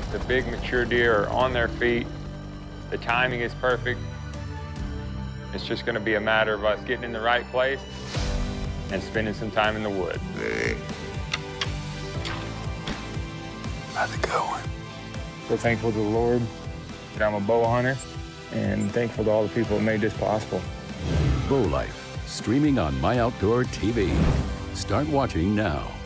The big mature deer are on their feet. The timing is perfect. It's just going to be a matter of us getting in the right place and spending some time in the woods. How's it going? So thankful to the Lord that I'm a bow hunter, and thankful to all the people that made this possible. Bowlife, streaming on MyOutdoorTV. Start watching now.